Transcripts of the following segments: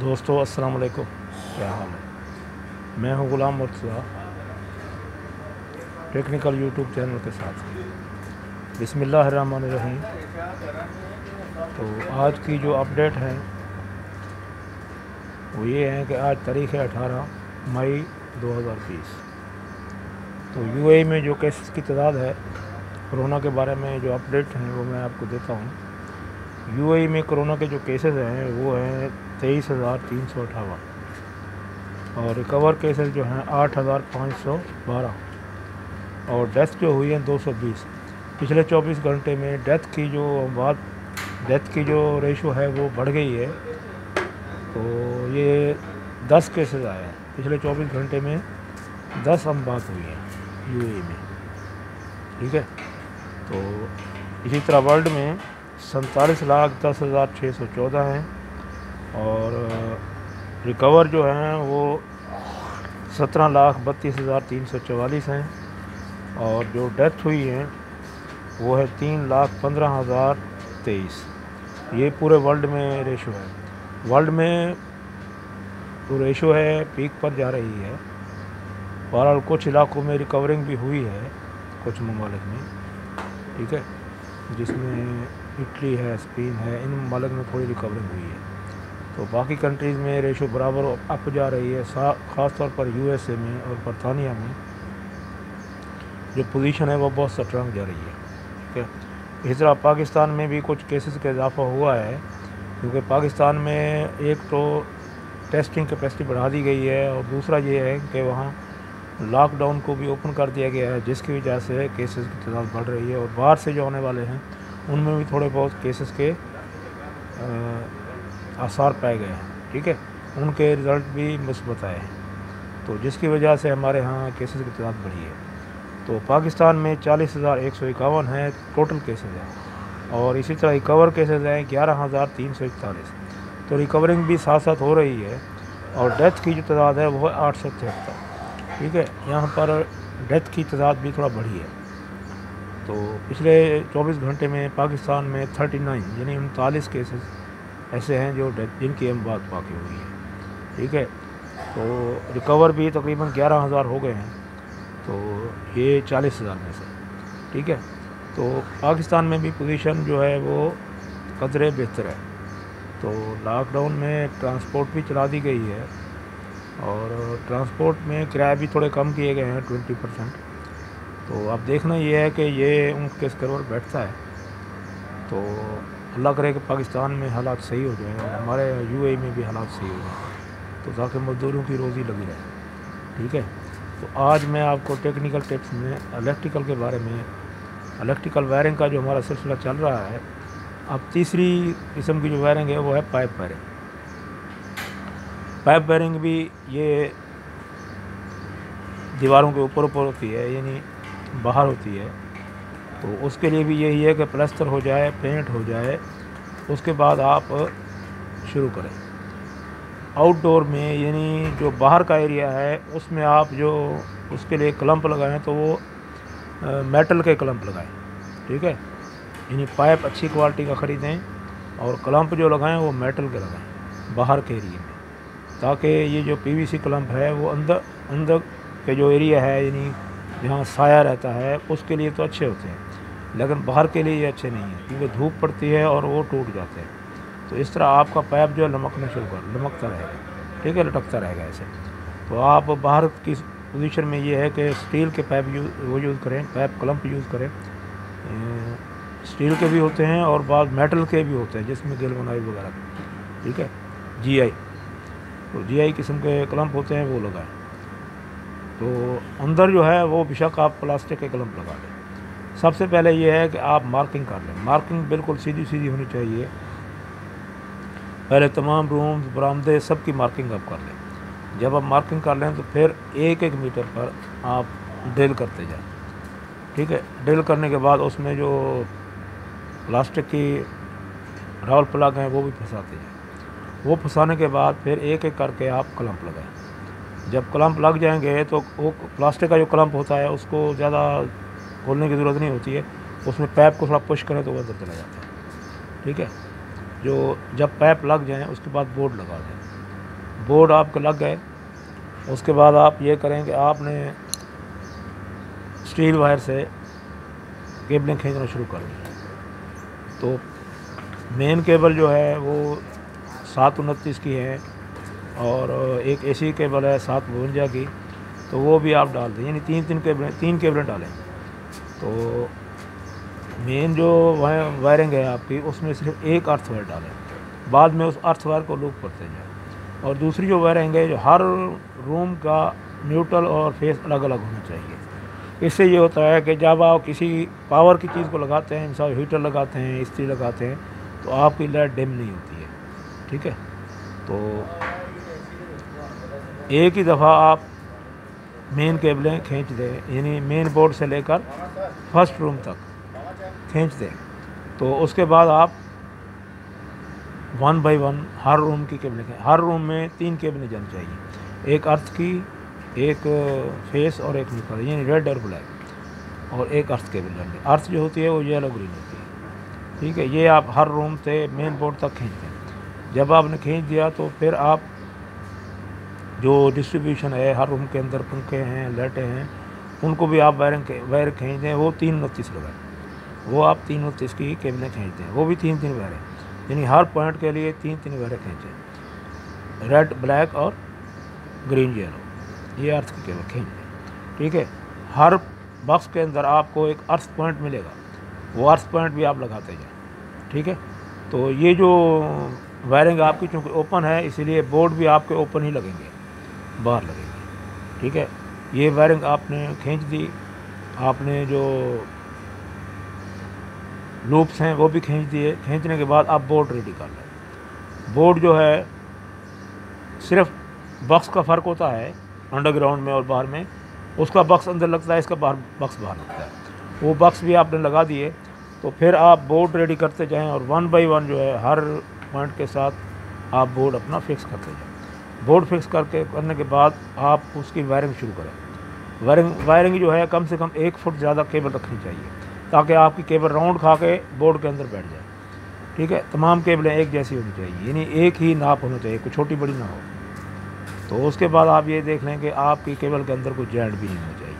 दोस्तों अस्सलाम वालेकुम, क्या हाल है। मैं हूं Ghulam Murtaza, technical YouTube channel के साथ। बिस्मिल्लाहिर्रहमानिर्रहीम। तो आज की जो अपडेट है वो ये है कि आज तारीख़ है 18 मई 2020। तो यूएई में जो केसेस की तादाद है कोरोना के बारे में जो अपडेट हैं वो मैं आपको देता हूँ। यूएई में कोरोना के जो केसेस हैं वो हैं 23,358 और रिकवर केसेस जो हैं 8,512 और डेथ जो हुई है 220। पिछले 24 घंटे में डेथ की जो रेशो है वो बढ़ गई है। तो ये 10 केसेस आए हैं पिछले 24 घंटे में, 10 अमवात हुई है यूएई में। ठीक है, तो इसी तरह वर्ल्ड में 47,10,614 हैं और रिकवर जो हैं वो 17,32,344 हैं और जो डेथ हुई है वो है 3,15,023। ये पूरे वर्ल्ड में रेशो है। वर्ल्ड में जो रेशो है पीक पर जा रही है। बहरहाल कुछ इलाकों में रिकवरिंग भी हुई है, कुछ ममालिक में। ठीक है, जिसमें इटली है, स्पेन है, इन ममालिक में थोड़ी रिकवरिंग हुई है। तो बाकी कंट्रीज़ में रेशो बराबर अप जा रही है। ख़ास तौर पर यूएसए में और बरतानिया में जो पोजीशन है वो बहुत स्ट्रांग जा रही है। ठीक है, इस तरह पाकिस्तान में भी कुछ केसेस का इजाफा हुआ है, क्योंकि पाकिस्तान में एक तो टेस्टिंग कैपेसिटी बढ़ा दी गई है और दूसरा ये है कि वहाँ लॉकडाउन को भी ओपन कर दिया गया है, जिसकी वजह से केसेस की तादाद बढ़ रही है। और बाहर से जो आने वाले हैं उनमें भी थोड़े बहुत केसेस के आसार पाए गए हैं। ठीक है, उनके रिज़ल्ट भी मुस्बत आए हैं, तो जिसकी वजह से हमारे यहाँ केसेस की तादाद बढ़ी है। तो पाकिस्तान में 40,151 है टोटल केसेस हैं और इसी तरह रिकवर केसेस हैं 11,341। तो रिकवरिंग भी साथ साथ हो रही है और डेथ की जो तादाद है वो है 873। ठीक है, यहाँ पर डेथ की तादाद भी थोड़ा बढ़ी है। तो पिछले 24 घंटे में पाकिस्तान में 39 यानी 39 केसेस ऐसे हैं जो डेथ जिनकी अमवात वाक़ई हुई है। ठीक है, तो रिकवर भी तकरीबन 11,000 हो गए हैं, तो ये 40,000 में से। ठीक है, तो पाकिस्तान में भी पोजीशन जो है वो कदरे बेहतर है। तो लॉकडाउन में ट्रांसपोर्ट भी चला दी गई है और ट्रांसपोर्ट में किराए भी थोड़े कम किए गए हैं 20%। तो अब देखना ये है कि ये उनके स्तर पर बैठता है। तो अल्लाह करे कि पाकिस्तान में हालात सही हो जाएँ और हमारे यूएई में भी हालात सही हो जाएँ, तो ताकि मज़दूरों की रोज़ी लगी रहे। ठीक है, तो आज मैं आपको टेक्निकल टिप्स में इलेक्ट्रिकल के बारे में, इलेक्ट्रिकल वायरिंग का जो हमारा सिलसिला चल रहा है, अब तीसरी किस्म की जो वायरिंग है वो है पाइप वायरिंग। पाइप वायरिंग भी ये दीवारों के ऊपर होती है, यानी बाहर होती है। तो उसके लिए भी यही है कि प्लास्टर हो जाए, पेंट हो जाए, उसके बाद आप शुरू करें। आउटडोर में यानी जो बाहर का एरिया है उसमें आप जो उसके लिए क्लम्प लगाएं तो वो मेटल के क्लम्प लगाएं। ठीक है, यानी पाइप अच्छी क्वालिटी का ख़रीदें और क्लम्प जो लगाएं वो मेटल के लगाएं बाहर के एरिया में, ताकि ये जो पीवीसी क्लम्प है वो अंदर के जो एरिया है यानी जहाँ साया रहता है उसके लिए तो अच्छे होते हैं, लेकिन बाहर के लिए ये अच्छे नहीं हैं, क्योंकि धूप पड़ती है और वो टूट जाते हैं। तो इस तरह आपका पाइप जो है लमकता रहेगा। ठीक है, लटकता रहेगा ऐसे। तो आप बाहर की पोजीशन में ये है कि स्टील के पाइप यूज़ करें, पाइप क्लम्प यूज़ करें। स्टील के भी होते हैं और बाद मेटल के भी होते हैं, जिसमें गैल्वेनाइज वगैरह। ठीक है, जीआई, तो जीआई किस्म के क्लम्प होते हैं वो लगाएं। तो अंदर जो है वो बेशक आप प्लास्टिक के क्लम्प लगा लें। सबसे पहले ये है कि आप मार्किंग कर लें। मार्किंग बिल्कुल सीधी सीधी होनी चाहिए। पहले तमाम रूम्स, बरामदे, सब की मार्किंग आप कर लें। जब आप मार्किंग कर लें तो फिर 1-1 मीटर पर आप ड्रिल करते जाएं। ठीक है, ड्रिल करने के बाद उसमें जो प्लास्टिक की राउल प्लग हैं वो भी फंसाते जाएं। वो फंसाने के बाद फिर 1-1 करके आप क्लम्प लगाएं। जब क्लम्प लग जाएंगे तो वो प्लास्टिक का जो क्लम्प होता है उसको ज़्यादा खोलने की ज़रूरत नहीं होती है, उसमें पाइप को थोड़ा पुश करें तो वो अंदर चला जाता है। ठीक है, जो जब पाइप लग जाए उसके बाद बोर्ड लगा दें। बोर्ड आपके लग गए, उसके बाद आप ये करें कि आपने स्टील वायर से केबलें खींचना शुरू कर दी। तो मेन केबल जो है वो 729 की है और एक ऐसी केबल है 752 की, तो वो भी आप डाल दें, यानी तीन केबलें डालें। तो मेन जो वायरिंग है आपकी, उसमें सिर्फ एक अर्थ वायर डालें, बाद में उस अर्थ वायर को लूप करते जाएं। और दूसरी जो वायरिंग है, जो हर रूम का न्यूट्रल और फेस अलग अलग होना चाहिए। इससे ये होता है कि जब आप किसी पावर की चीज़ को लगाते हैं, मिसाल हीटर लगाते हैं, इस्त्री लगाते हैं, तो आपकी लाइट डिम नहीं होती है। ठीक है, तो एक ही दफ़ा आप मेन केबलें खींच दें, यानी मेन बोर्ड से लेकर फर्स्ट रूम तक खींच दें। तो उसके बाद आप 1 बाय 1 हर रूम की केबलें, हर रूम में 3 केबलें जानी चाहिए, एक अर्थ की, एक फेस और एक न्यूट्रल, यानी रेड और ब्लैक, और एक अर्थ केबल डालनी। अर्थ जो होती है वो येलो ग्रीन होती है। ठीक है, ये आप हर रूम से मेन बोर्ड तक खींच दें। जब आपने खींच दिया तो फिर आप जो डिस्ट्रीब्यूशन है, हर रूम के अंदर पंखे हैं, लाइटें हैं, उनको भी आप वायर खींच दें। वो 329 लगाएं, वो आप 329 की केबलें खींच दें, वो भी 3 वायरें, यानी हर पॉइंट के लिए 3 वायरें खींचें, रेड ब्लैक और ग्रीन येलो, ये अर्थ की केबल खींच दें। ठीक है, हर बॉक्स के अंदर आपको एक अर्थ पॉइंट मिलेगा, वो अर्थ पॉइंट भी आप लगाते जाएं। ठीक है, तो ये जो वायरिंग आपकी चूँकि ओपन है, इसीलिए बोर्ड भी आपके ओपन ही लगेंगे, बाहर लगेंगे। ठीक है, ये वायरिंग आपने खींच दी, आपने जो लूप्स हैं वो भी खींच दिए। खींचने के बाद आप बोर्ड रेडी कर लें। बोर्ड जो है, सिर्फ बॉक्स का फ़र्क होता है अंडरग्राउंड में और बाहर में, उसका बॉक्स अंदर लगता है, इसका बॉक्स बाहर लगता है। वो बॉक्स भी आपने लगा दिए, तो फिर आप बोर्ड रेडी करते जाएं और 1 बाय 1 जो है हर पॉइंट के साथ आप बोर्ड अपना फिक्स करते जाएं। बोर्ड फिक्स करने के बाद आप उसकी वायरिंग शुरू करें। वायरिंग जो है कम से कम 1 फुट ज़्यादा केबल रखनी चाहिए, ताकि आपकी केबल राउंड खा के बोर्ड के अंदर बैठ जाए। ठीक है, तमाम केबलें एक जैसी होनी चाहिए, यानी एक ही नाप होना चाहिए, कोई छोटी बड़ी ना हो। तो उसके बाद आप ये देख लें कि आपकी केबल के अंदर कोई जॉइंट भी नहीं होना चाहिए।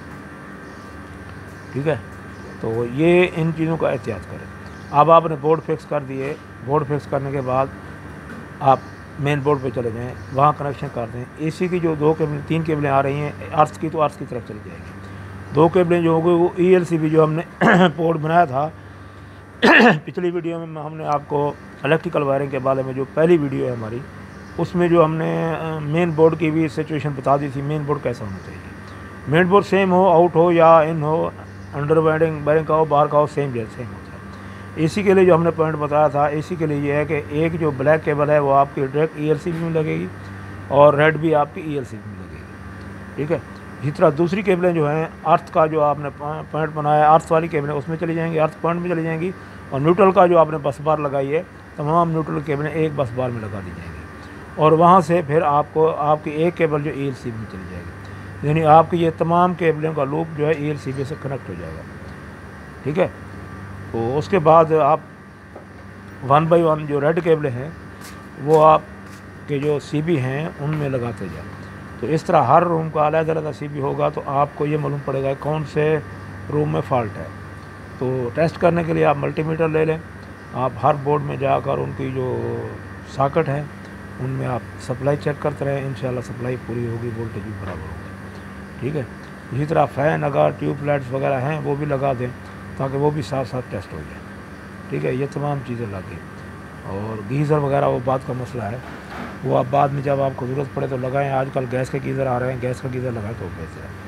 ठीक है, तो ये इन चीज़ों का एहतियात करें। अब आपने बोर्ड फिक्स कर दिए, बोर्ड फिक्स करने के बाद आप मेन बोर्ड पे चले जाएं, वहाँ कनेक्शन कर दें। एसी की जो 3 केबलें आ रही हैं अर्थ की, तो अर्थ की तरफ चली जाएगी। 2 केबलें जो हो गई वो ELCB जो हमने पोर्ट बनाया था पिछली वीडियो में हमने आपको इलेक्ट्रिकल वायरिंग के बारे में, जो पहली वीडियो है हमारी, उसमें जो हमने मेन बोर्ड की भी सिचुएशन बता दी थी, मेन बोर्ड कैसा होना चाहिए। मेन बोर्ड सेम हो, आउट हो या इन हो, अंडर वायरिंग का हो, बाहर का हो, सेम होता है। एसी के लिए जो हमने पॉइंट बताया था, एसी के लिए ये है कि एक जो ब्लैक केबल है वो आपकी डायरेक्ट ELCB में लगेगी और रेड भी आपकी ELCB में लगेगी। ठीक है, इसी तरह दूसरी केबलें जो हैं, अर्थ का जो आपने पॉइंट बनाया, अर्थ वाली केबलें उसमें चली जाएंगी, अर्थ पॉइंट में चली जाएंगी। और न्यूट्रल का जो आपने बस बार लगाई है, तमाम न्यूट्रल केबलें एक बस बार में लगा दी जाएंगी, और वहाँ से फिर आपको आपकी एक केबल जो ELCB में चली जाएगी, यानी आपकी ये तमाम केबलों का लूप जो है ELCB से कनेक्ट हो जाएगा। ठीक है, तो उसके बाद आप 1 बाय 1 जो रेड केबलें हैं वो आपके जो CB हैं उनमें लगाते जाएं। तो इस तरह हर रूम का अलग अलग CB होगा, तो आपको ये मालूम पड़ेगा कौन से रूम में फ़ॉल्ट है। तो टेस्ट करने के लिए आप मल्टीमीटर ले लें, आप हर बोर्ड में जाकर उनकी जो सॉकेट है उनमें आप सप्लाई चेक करते रहें, इंशाल्लाह सप्लाई पूरी होगी, वोल्टेज भी बराबर होगी। ठीक है, इसी तरह फ़ैन अगर ट्यूबलाइट्स वगैरह हैं वो भी लगा दें, ताकि वो भी साथ साथ टेस्ट हो जाए। ठीक है, ये तमाम चीज़ें लगे। और गीज़र वगैरह वो बात का मसला है, वो आप बाद में जब आपको ज़रूरत पड़े तो लगाएं। आजकल गैस के गीज़र आ रहे हैं, गैस का गीज़र लगाएं तो बेहतर है।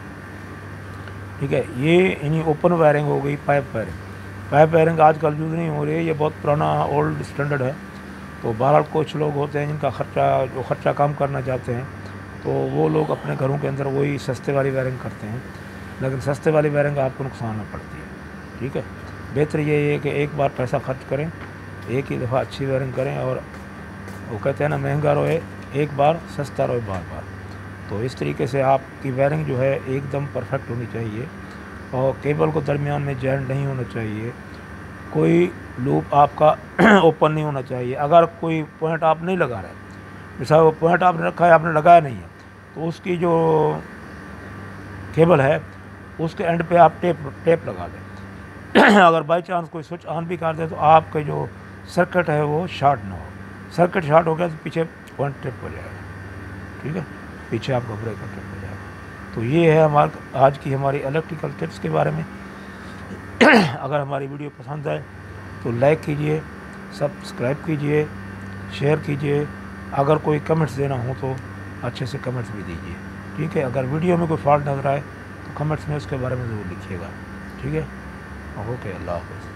ठीक है, ये इन्हीं ओपन वायरिंग हो गई। पाइप वायरिंग आजकल यूज़ नहीं हो रही है, ये बहुत पुराना ओल्ड स्टैंडर्ड है। तो बहरहाल कुछ लोग होते हैं जिनका खर्चा कम करना चाहते हैं, तो वो लोग अपने घरों के अंदर वही सस्ते वाली वायरिंग करते हैं, लेकिन सस्ते वाली वायरिंग आपको नुकसान में पड़ती है। ठीक है, बेहतर ये है कि एक बार पैसा खर्च करें, एक ही दफ़ा अच्छी वायरिंग करें, और वो कहते हैं ना, महंगा रोए एक बार, सस्ता रोए बार बार। तो इस तरीके से आपकी वायरिंग जो है एकदम परफेक्ट होनी चाहिए, और केबल को दरमियान में जॉइंट नहीं होना चाहिए, कोई लूप आपका ओपन नहीं होना चाहिए। अगर कोई पॉइंट आप नहीं लगा रहे जैसा वो पॉइंट आपने रखा है, आपने लगाया नहीं है, तो उसकी जो केबल है उसके एंड पे आप टेप लगा दें। अगर बाई चांस कोई स्विच ऑन भी कर दे तो आपके जो सर्किट है वो शॉर्ट ना हो। सर्किट शॉर्ट हो गया तो पीछे पॉइंट ट्रिप हो जाएगा, ठीक है, पीछे आपका ब्रेकर ट्रिप हो जाएगा। तो ये है आज की हमारी इलेक्ट्रिकल टिप्स के बारे में। अगर हमारी वीडियो पसंद आए तो लाइक कीजिए, सब्सक्राइब कीजिए, शेयर कीजिए। अगर कोई कमेंट्स देना हो तो अच्छे से कमेंट्स भी दीजिए, ठीक है। अगर वीडियो में कोई फॉल्ट नज़र आए तो कमेंट्स में उसके बारे में ज़रूर लिखिएगा, ठीक है। ओके, अल्लाह हाफ़िज़।